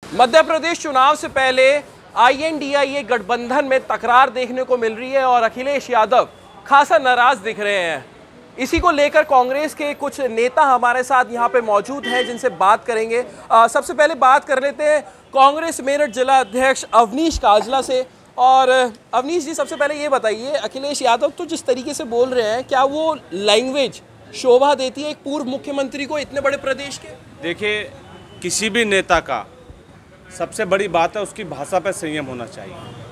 मध्य प्रदेश चुनाव से पहले INDIA गठबंधन में तकरार देखने को मिल रही है और अखिलेश यादव खासा नाराज दिख रहे हैं। इसी को लेकर कांग्रेस के कुछ नेता हमारे साथ यहाँ पे मौजूद हैं जिनसे बात करेंगे। सबसे पहले बात कर लेते हैं कांग्रेस मेरठ जिला अध्यक्ष अवनीश काजला से। और अवनीश जी, सबसे पहले ये बताइए, अखिलेश यादव तो जिस तरीके से बोल रहे हैं, क्या वो लैंग्वेज शोभा देती है एक पूर्व मुख्यमंत्री को इतने बड़े प्रदेश के? देखिए, किसी भी नेता का सबसे बड़ी बात है उसकी भाषा पर संयम होना चाहिए।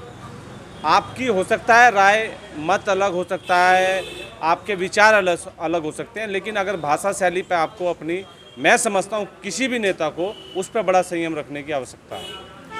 आपकी हो सकता है राय मत अलग हो सकता है, आपके विचार अलग हो सकते हैं, लेकिन अगर भाषा शैली पे आपको अपनी, मैं समझता हूँ किसी भी नेता को उस पर बड़ा संयम रखने की आवश्यकता है।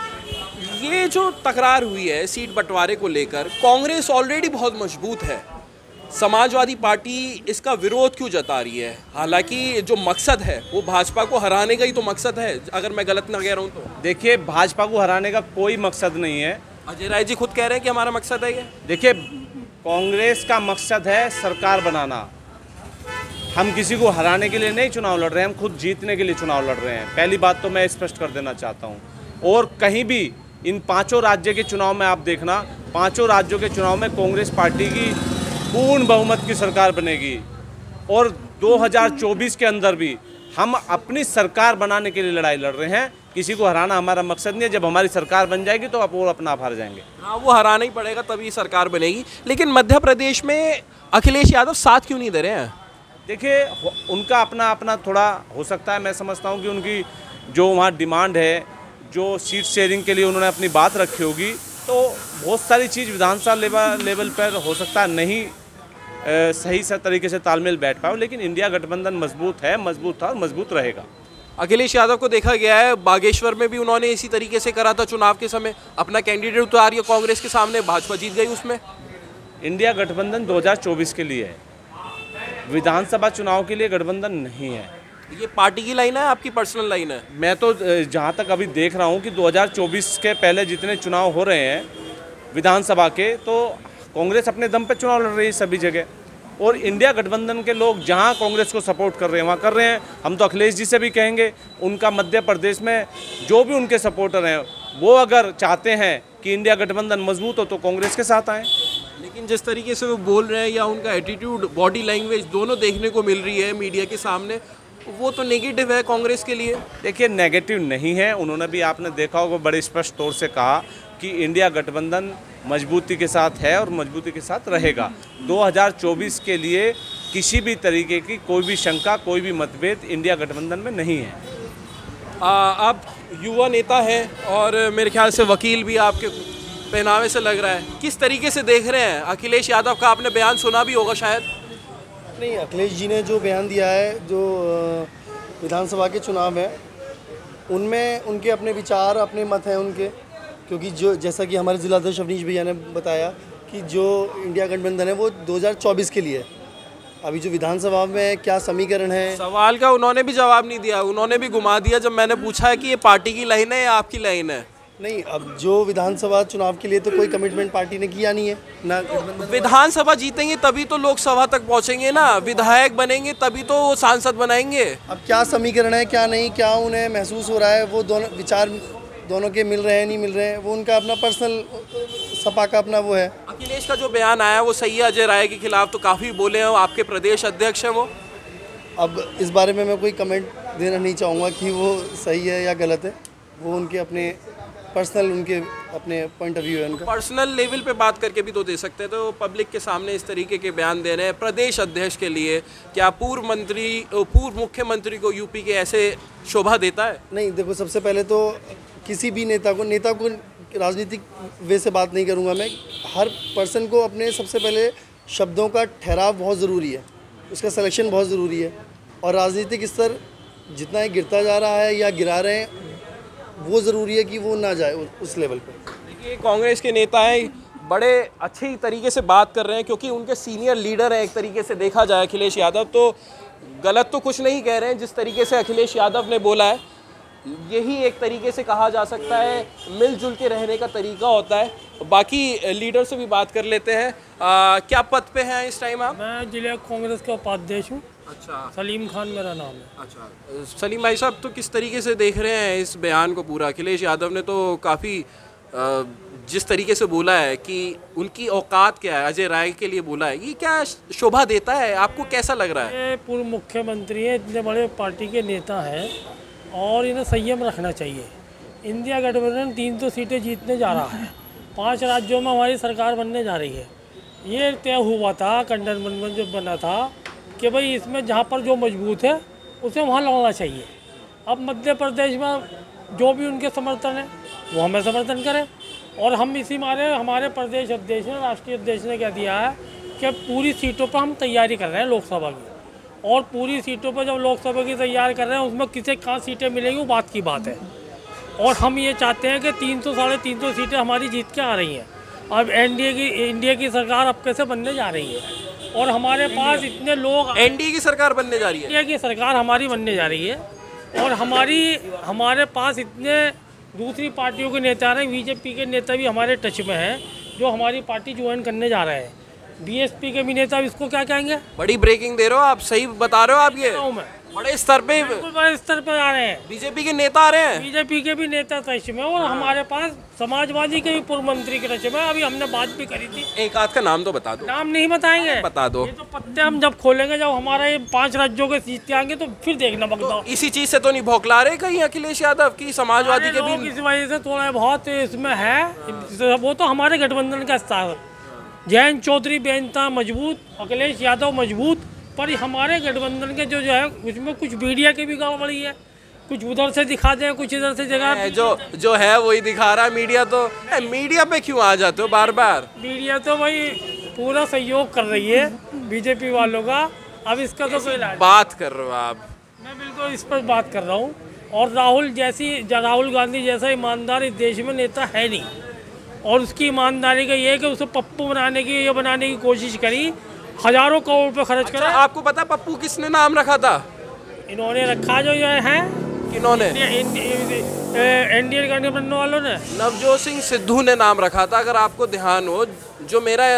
ये जो तकरार हुई है सीट बंटवारे को लेकर, कांग्रेस ऑलरेडी बहुत मजबूत है, समाजवादी पार्टी इसका विरोध क्यों जता रही है? हालांकि जो मकसद है वो भाजपा को हराने का ही तो मकसद है, अगर मैं गलत ना कह रहा हूँ तो। देखिए, भाजपा को हराने का कोई मकसद नहीं है। अजय राय जी खुद कह रहे हैं कि हमारा मकसद है ये। देखिए, कांग्रेस का मकसद है सरकार बनाना। हम किसी को हराने के लिए नहीं चुनाव लड़ रहे हैं, हम खुद जीतने के लिए चुनाव लड़ रहे हैं। पहली बात तो मैं स्पष्ट कर देना चाहता हूँ। और कहीं भी इन पांचों राज्य के चुनाव में आप देखना, पांचों राज्यों के चुनाव में कांग्रेस पार्टी की पूर्ण बहुमत की सरकार बनेगी। और 2024 के अंदर भी हम अपनी सरकार बनाने के लिए लड़ाई लड़ रहे हैं। किसी को हराना हमारा मकसद नहीं है। जब हमारी सरकार बन जाएगी तो आप वो अपना आप हार जाएंगे। हाँ, वो हराना ही पड़ेगा तभी सरकार बनेगी। लेकिन मध्य प्रदेश में अखिलेश यादव साथ क्यों नहीं दे रहे हैं? देखिए, उनका अपना थोड़ा हो सकता है, मैं समझता हूँ कि उनकी जो वहाँ डिमांड है, जो सीट शेयरिंग के लिए उन्होंने अपनी बात रखी होगी, तो बहुत सारी चीज़ विधानसभा लेवल पर हो सकता है नहीं सही तरीके से तालमेल बैठ पाए, लेकिन इंडिया गठबंधन मजबूत है, मजबूत था और मजबूत रहेगा। अखिलेश यादव को देखा गया है बागेश्वर में भी उन्होंने इसी तरीके से करा था, चुनाव के समय अपना कैंडिडेट उतार दिया कांग्रेस के सामने, भाजपा जीत गई उसमें। इंडिया गठबंधन 2024 के लिए है, विधानसभा चुनाव के लिए गठबंधन नहीं है। ये पार्टी की लाइन है, आपकी पर्सनल लाइन है? मैं तो जहाँ तक अभी देख रहा हूँ कि 2024 के पहले जितने चुनाव हो रहे हैं विधानसभा के, तो कांग्रेस अपने दम पे चुनाव लड़ रही है सभी जगह। और इंडिया गठबंधन के लोग जहाँ कांग्रेस को सपोर्ट कर रहे हैं वहाँ कर रहे हैं। हम तो अखिलेश जी से भी कहेंगे, उनका मध्य प्रदेश में जो भी उनके सपोर्टर हैं वो अगर चाहते हैं कि इंडिया गठबंधन मजबूत हो तो कांग्रेस के साथ आएँ। लेकिन जिस तरीके से वो बोल रहे हैं या उनका एटीट्यूड, बॉडी लैंग्वेज दोनों देखने को मिल रही है मीडिया के सामने, वो तो नेगेटिव है कांग्रेस के लिए। देखिए, नेगेटिव नहीं है। उन्होंने भी, आपने देखा होगा, बड़े स्पष्ट तौर से कहा कि इंडिया गठबंधन मजबूती के साथ है और मजबूती के साथ रहेगा। 2024 के लिए किसी भी तरीके की कोई भी शंका, कोई भी मतभेद इंडिया गठबंधन में नहीं है। आप युवा नेता हैं और मेरे ख्याल से वकील भी, आपके पहनावे से लग रहा है। किस तरीके से देख रहे हैं अखिलेश यादव का? आपने बयान सुना भी होगा शायद। नहीं, अखिलेश जी ने जो बयान दिया है, जो विधानसभा के चुनाव है, उनमें उनके अपने विचार, अपने मत हैं उनके। क्योंकि जो, जैसा कि हमारे जिला अध्यक्ष अवनीश भैया ने बताया कि जो इंडिया गठबंधन है वो 2024 के लिए है। अभी जो विधानसभा में क्या समीकरण है, सवाल का उन्होंने भी जवाब नहीं दिया, उन्होंने भी घुमा दिया जब मैंने पूछा है कि ये पार्टी की लाइन है या आपकी लाइन है। नहीं, अब जो विधानसभा चुनाव के लिए तो कोई कमिटमेंट पार्टी ने किया नहीं है ना। विधानसभा जीतेंगे तभी तो लोकसभा तक पहुंचेंगे ना, विधायक बनेंगे तभी तो वो सांसद बनाएंगे। अब क्या समीकरण है, क्या नहीं, क्या उन्हें महसूस हो रहा है, वो दोनों विचार दोनों के मिल रहे हैं नहीं मिल रहे हैं, वो उनका अपना पर्सनल, सपा का अपना वो है। अखिलेश का जो बयान आया वो सही है, अजय राय के खिलाफ तो काफ़ी बोले हैं, आपके प्रदेश अध्यक्ष हैं वो। अब इस बारे में मैं कोई कमेंट देना नहीं चाहूँगा कि वो सही है या गलत है। वो उनके अपने पर्सनल, उनके अपने पॉइंट ऑफ व्यू है उनका। पर्सनल लेवल पे बात करके भी तो दे सकते हैं, तो पब्लिक के सामने इस तरीके के बयान दे रहे हैं प्रदेश अध्यक्ष के लिए, क्या पूर्व मुख्यमंत्री को यूपी के ऐसे शोभा देता है? नहीं, देखो, सबसे पहले तो किसी भी नेता को राजनीतिक वे से बात नहीं करूँगा मैं। हर पर्सन को अपने, सबसे पहले शब्दों का ठहराव बहुत ज़रूरी है, उसका सिलेक्शन बहुत ज़रूरी है। और राजनीतिक स्तर जितना ही गिरता जा रहा है या गिरा रहे हैं, वो ज़रूरी है कि वो ना जाए उस लेवल पे। देखिए, कांग्रेस के नेता हैं, बड़े अच्छी तरीके से बात कर रहे हैं क्योंकि उनके सीनियर लीडर हैं। एक तरीके से देखा जाए अखिलेश यादव, तो गलत तो कुछ नहीं कह रहे हैं। जिस तरीके से अखिलेश यादव ने बोला है, यही एक तरीके से कहा जा सकता है मिलजुल के रहने का तरीका होता है। बाकी लीडर से भी बात कर लेते हैं। क्या पद पे हैं इस टाइम आप? मैं जिला कांग्रेस का उपाध्यक्ष हूँ। अच्छा सलीम खान मेरा नाम है। अच्छा सलीम भाई साहब, तो किस तरीके से देख रहे हैं इस बयान को पूरा? अखिलेश यादव ने तो काफ़ी जिस तरीके से बोला है कि उनकी औकात क्या है, अजय राय के लिए बोला है, ये क्या शोभा देता है? आपको कैसा लग रहा है? ये पूर्व मुख्यमंत्री है, इतने बड़े पार्टी के नेता हैं और इन्हें संयम रखना चाहिए। इंडिया गठबंधन 300 सीटें जीतने जा रहा है, 5 राज्यों में हमारी सरकार बनने जा रही है। ये तय हुआ था, कंटोनमेंट जो बना था कि भाई इसमें जहाँ पर जो मजबूत है उसे वहाँ लड़ना चाहिए। अब मध्य प्रदेश में जो भी उनके समर्थन है वो हमें समर्थन करें, और हम इसी मारे हमारे प्रदेश अध्यक्ष ने, राष्ट्रीय अध्यक्ष ने कह दिया है कि पूरी सीटों पर हम तैयारी कर रहे हैं लोकसभा की, और पूरी सीटों पर जब लोकसभा की तैयारी कर रहे हैं उसमें किसे कहाँ सीटें मिलेंगी वो बात की बात है। और हम ये चाहते हैं कि 300 साढ़े 300 सीटें हमारी जीत के आ रही हैं। अब इंडिया की सरकार अब कैसे बनने जा रही है, और हमारे पास इतने लोग, एनडीए की सरकार बनने जा रही है, इंडिया की सरकार हमारी बनने जा रही है, और हमारे पास इतने दूसरी पार्टियों के नेता हैं, बीजेपी के नेता भी हमारे टच में हैं जो हमारी पार्टी ज्वाइन करने जा रहे हैं। बीएसपी के भी नेता इसको क्या कहेंगे? बड़ी ब्रेकिंग दे रहे हो आप, सही बता रहे हो आप, ये मैं बड़े स्तर पे बड़े स्तर पर आ रहे हैं। बीजेपी के नेता आ रहे हैं, बीजेपी के भी नेता टच में, और हमारे पास समाजवादी के भी पूर्व मंत्री के टच में। अभी हमने बात भी करी थी। एक आध का नाम तो बता दो। नाम नहीं बताएंगे, बता दो। ये तो पत्ते हम जब खोलेंगे, जब हमारा ये 5 राज्यों के सीट आएंगे तो फिर देखना बगदाओ। इसी चीज से तो नहीं भौकला रहे कहीं अखिलेश यादव की समाजवादी के भी? इस वजह से थोड़ा बहुत इसमें है, वो तो हमारे गठबंधन का हिस्सा है। जयंत चौधरी बेनता मजबूत, अखिलेश यादव मजबूत, पर हमारे गठबंधन के जो है उसमें कुछ मीडिया की भी गड़बड़ी है, कुछ उधर से दिखा दें, कुछ इधर से जगह जो है वही दिखा रहा है मीडिया। तो मीडिया पे क्यों आ जाते हो बार बार? मीडिया तो भाई पूरा सहयोग कर रही है बीजेपी वालों का। अब इसका तो कोई बात कर रहे हो आप? मैं बिल्कुल इस पर बात कर रहा हूँ। और राहुल गांधी जैसा ईमानदार इस देश में नेता है नहीं, और उसकी ईमानदारी का ये है कि उसे पप्पू बनाने की कोशिश करी, हजारों करोड़ रुपए खर्च करा। आपको पता पप्पू किसने नाम रखा था? इन्होंने रखा जो है, किन्होंने? इंडियन गठबंधन वालों ने। नवजोत सिंह सिद्धू ने नाम रखा था, अगर आपको ध्यान हो। जो मेरा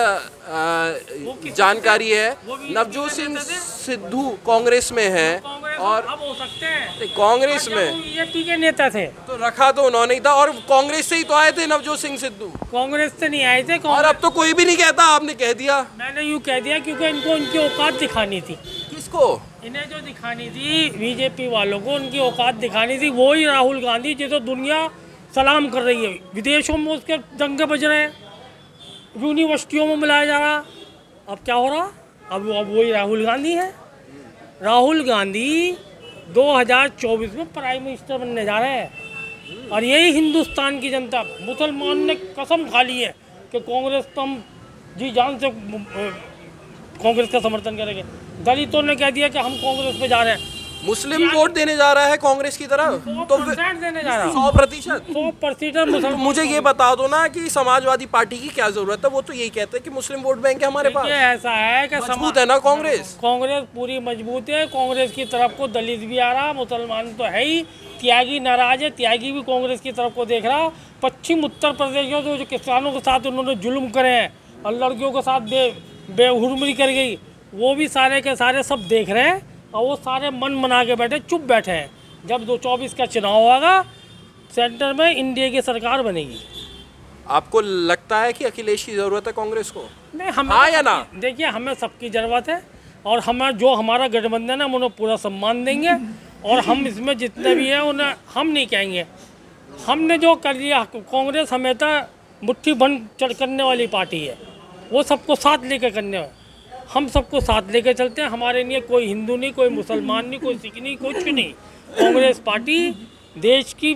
जानकारी है, नवजोत सिंह सिद्धू कांग्रेस में है, और अब हो सकते हैं कांग्रेस में बीजेपी के नेता थे, तो रखा तो उन्होंने ही था, और कांग्रेस से ही तो आए थे नवजोत सिंह सिद्धू। कांग्रेस से नहीं आए थे। और अब तो कोई भी नहीं कहता, आपने कह दिया। मैंने यूँ कह दिया क्योंकि इनको उनकी औकात दिखानी थी। किसको? इन्हें जो दिखानी थी बीजेपी वालों को, उनकी औकात दिखानी थी। वही राहुल गांधी जिसे दुनिया सलाम कर रही है, विदेशों में उसके दंगे बज रहे हैं, यूनिवर्सिटियों में मिलाया जा रहा। अब क्या हो रहा? अब वही राहुल गांधी है। राहुल गांधी 2024 में प्राइम मिनिस्टर बनने जा रहे हैं, और यही हिंदुस्तान की जनता, मुसलमान ने कसम खा ली है कि कांग्रेस तो हम जी जान से कांग्रेस का समर्थन करेंगे। दलितों ने कह दिया कि हम कांग्रेस पे जा रहे हैं। मुस्लिम वोट देने जा रहा है कांग्रेस की तरफ, तो 100% देने जा रहा है। 100% मुसलमान। मुझे ये बता दो ना कि समाजवादी पार्टी की क्या जरूरत है? वो तो यही कहते हैं कि मुस्लिम वोट बैंक है हमारे पास। ऐसा है कि मजबूत है ना कांग्रेस पूरी मजबूत है। कांग्रेस की तरफ को दलित भी आ रहा, मुसलमान तो है ही, त्यागी नाराज है, त्यागी भी कांग्रेस की तरफ को देख रहा। पश्चिम उत्तर प्रदेश में जो किसानों के साथ उन्होंने जुल्म करे हैं और लड़कियों के साथ बेहुरमरी कर गई, वो भी सारे के सारे सब देख रहे हैं, और वो सारे मन मना के बैठे, चुप बैठे हैं। जब 2024 का चुनाव होगा, सेंटर में इंडिया की सरकार बनेगी। आपको लगता है कि अखिलेश की जरूरत है कांग्रेस को? नहीं, हमें हाँ या ना? देखिए, हमें सबकी जरूरत है, और हमें जो हमारा गठबंधन है हम उन्हें पूरा सम्मान देंगे, और हम इसमें जितने भी हैं उन्हें हम नहीं कहेंगे। हमने जो कर लिया, कांग्रेस हमेशा मुट्ठी बंद करने वाली पार्टी है, वो सबको साथ लेकर करने वाली। हम सबको साथ लेकर चलते हैं। हमारे लिए कोई हिंदू नहीं, कोई मुसलमान नहीं, कोई सिख नहीं, कुछ नहीं। कांग्रेस पार्टी देश की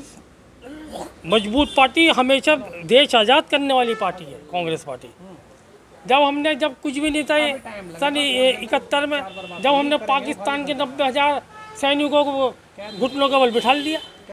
मजबूत पार्टी, हमेशा देश आज़ाद करने वाली पार्टी है कांग्रेस पार्टी। जब कुछ भी नहीं था सन 71 में, जब हमने पाकिस्तान के 90,000 सैनिकों को घुटनों का बल बिठा दिया,